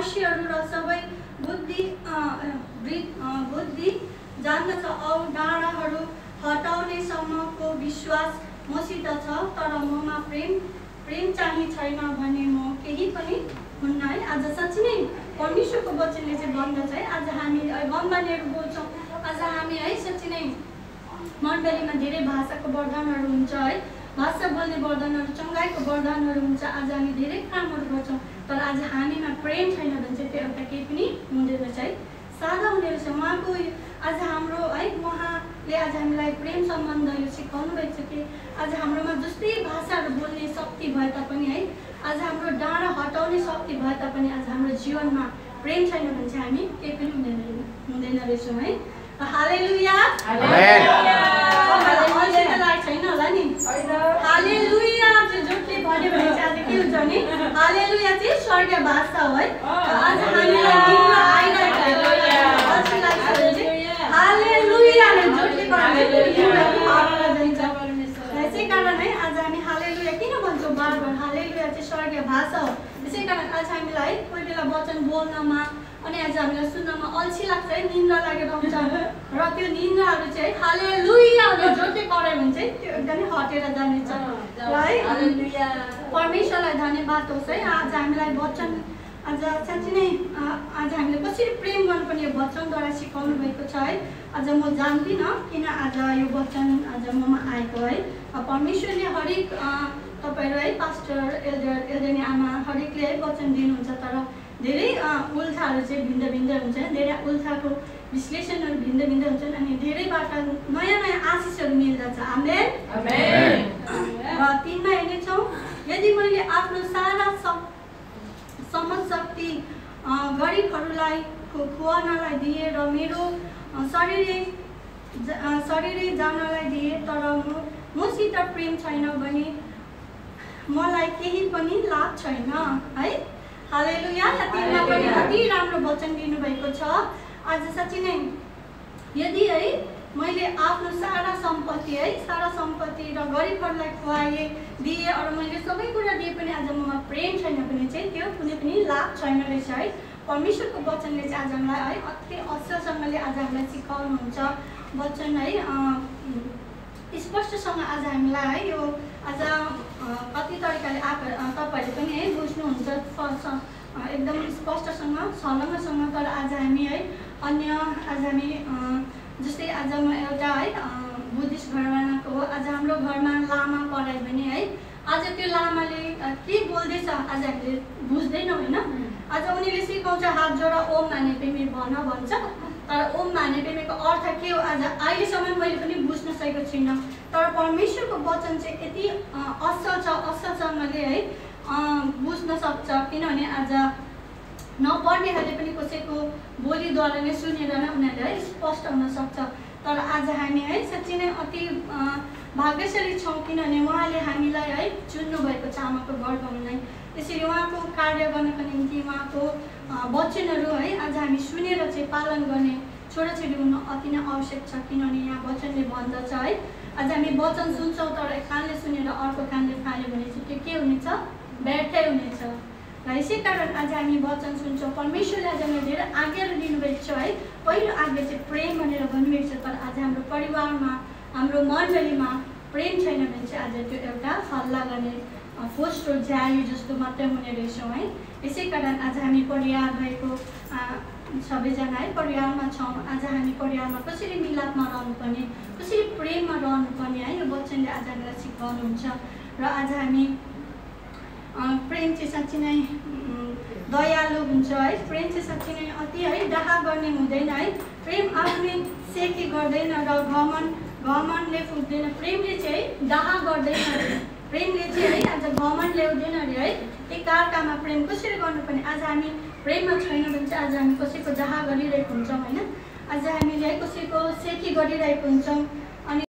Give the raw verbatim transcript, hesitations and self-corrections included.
फर्सीहरू र सबै बुद्धि बुद्धि जान्दछ औ डाँडाहरू हटाउनेसम्मको विश्वास मसित छ, तर ममा प्रेम प्रेम चाहिँ छैन भने म केही पनि हुन्न है। आज साँच्चै नै परमेश्वरको वचनले चाहिँ भन्दछ है, आज हामी गम्बानीहरू बोल्छौँ, आज हामी है साँच्चै नै मण्डलीमा धेरै भाषाको वरदानहरू हुन्छ है, भाषा बोल्ने वरदानहरू, चङ्गाइको वरदानहरू हुन्छ, आज हामी धेरै कामहरू गर्छौँ, तर आज हामीमा प्रेम छैन भने चाहिँ त्यो एउटा केही पनि हुँदैन रहेछ है, सादा हुँदो रहेछ। उहाँको आज हाम्रो है उहाँले आज हामीलाई प्रेम सम्बन्ध यो सिकाउनु भएको छ कि आज हाम्रोमा जस्तै भाषाहरू बोल्ने शक्ति भए तापनि है, आज हाम्रो डाँडा हटाउने शक्ति भए तापनि आज हाम्रो जीवनमा प्रेम छैन भने चाहिँ हामी केही पनि हुँदैन हुँदैन रहेछौँ है। हालेलुया छैन होला नि, हालेलुया चाहिँ जसले भन्यो भने चाहिँ आज के हुन्छ नि, हालेलुया चाहिँ स्वर्गीय भाषा हो है। आज हामीलाई निन्द्रा आइरहेको हालेलुयाले जसले त्यसै कारण है आज हामी हालेलुया किन भन्छौँ बार बार, हालेलुया चाहिँ स्वर्गीय भाषा हो। त्यसै कारण आज हामीलाई कोही बेला वचन बोल्नमा अनि आज हामीलाई सुन्नमा अल्छी लाग्छ है, निन्द्रा लागेर आउँछ र त्यो निन्द्राहरू चाहिँ हालेलुया जसले गऱ्यो भने चाहिँ त्यो एकदमै हटेर जानेछ है। परमेश्वरलाई धन्यवाद होस् है, आज हामीलाई वचन आज साँच्चै नै आज हामीले कसरी प्रेम गर्नुपर्ने यो वचनद्वारा सिकाउनु भएको छ है। आज म जान्दिनँ किन आज यो वचन आज ममा आएको है। परमेश्वरले हरेक तपाईँहरू है पास्टर एल्डर एल्डरनी आमा हरेकले है वचन दिनुहुन्छ, तर धेरै उल्थाहरू चाहिँ भिन्न भिन्न हुन्छ, धेरै उल्थाको विश्लेषणहरू भिन्न भिन्न हुन्छन् अनि धेरैबाट नयाँ नयाँ आशिषहरू मिल्दछ। आमेन। र तिनमा हेर्नेछौँ, यदि मैले आफ्नो सारा समझ शक्ति गरिबहरूलाई खुवाउनलाई दिए र मेरो शरीरै शरीरै जानलाई दिए तर मसित प्रेम छैन भने मलाई केही पनि लाभ छैन है। हालेलुया। तिनमा पनि अति राम्रो वचन दिनुभएको छ। आज साँच्चै नै यदि है मैले आफ्नो सारा सम्पत्ति है सारा सम्पत्ति र गरिबहरूलाई खुवाए दिए अरू मैले सबै कुरा दिए पनि आज ममा प्रेम छैन भने चाहिँ त्यो कुनै पनि लाभ छैन रहेछ है। परमेश्वरको वचनले चाहिँ आज हामीलाई है अति असलसँगले आज हामीलाई सिकाउनुहुन्छ वचन है, स्पष्टसँग आज हामीलाई है यो आज कति तरिकाले तपाईँहरूले पनि है बुझ्नुहुन्छ एकदम स्पष्टसँग छलङ्गसँग। तर आज हामी है अन्य आज हामी जस्तै आज म एउटा है बुद्धिस्ट घरमाको हो, आज हाम्रो घरमा लामा पढायो भने है आज त्यो लामाले के बोल्दैछ आज हामीले बुझ्दैनौँ होइन। आज उनीहरूले सिकाउँछ हात जोडा ओम माने पेमे भन भन्छ, तर ओम माने पेमेको अर्थ के हो आज अहिलेसम्म मैले पनि बुझ्न सकेको छुइनँ। तर परमेश्वरको वचन चाहिँ यति असल छ, असलसँगले है बुझ्न सक्छ, किनभने आज नपढ्नेहरूले पनि कसैको बोलीद्वारा नै सुनेर नै उनीहरूले है स्पष्ट हुन सक्छ। तर आज हामी है साँच्चै नै अति भाग्यशाली छौँ, किनभने उहाँले हामीलाई है चुन्नु भएको छ आमाको गर्भमा नै। त्यसरी उहाँको कार्य गर्नको निम्ति उहाँको वचनहरू है आज हामी सुनेर चाहिँ पालन गर्ने छोराछोरी हुनु अति नै आवश्यक छ, किनभने यहाँ वचनले भन्दछ है आज हामी वचन सुन्छौँ तर एक कानले सुनेर अर्को कानले फाल्यो भने चाहिँ त्यो के हुनेछ, व्यर्थै हुनेछ। र यसै कारण आज हामी वचन सुन्छौँ। परमेश्वरले आज हामीलाई धेरै आज्ञाहरू दिनुभएको छ है। पहिलो आज्ञा चाहिँ प्रेम भनेर भन्नुभएको छ, तर आज हाम्रो परिवारमा हाम्रो मण्डलीमा प्रेम छैन भने चाहिँ आज त्यो एउटा हल्ला गर्ने फोस्टो झ्याली जस्तो मात्रै हुने रहेछौँ है। यसै कारण आज हामी परिवार भएको सबैजना है परिवारमा छौँ। आज हामी परिवारमा कसरी मिलापमा रहनुपर्ने, कसरी प्रेममा रहनुपर्ने है यो वचनले आज हामीलाई सिकाउनुहुन्छ। र आज हामी प्रेम चाहिँ साँच्चै नै दयालु हुन्छ है, प्रेम चाहिँ साँच्चै नै अति है डाहा गर्ने हुँदैन है। प्रेम आफ्नै सेकी गर्दैन र घमन घमनले फुक्दैन। प्रेमले चाहिँ डाहा गर्दैन, प्रेमले चाहिँ है आज घमन ल्याउँदैन अरे है। एकअर्कामा प्रेम कसरी गर्नुपर्ने, आज हामी प्रेममा छैन भने चाहिँ आज हामी कसैको डाहा गरिरहेको हुन्छौँ होइन। आज हामीले है कसैको सेकी गरिरहेको हुन्छौँ।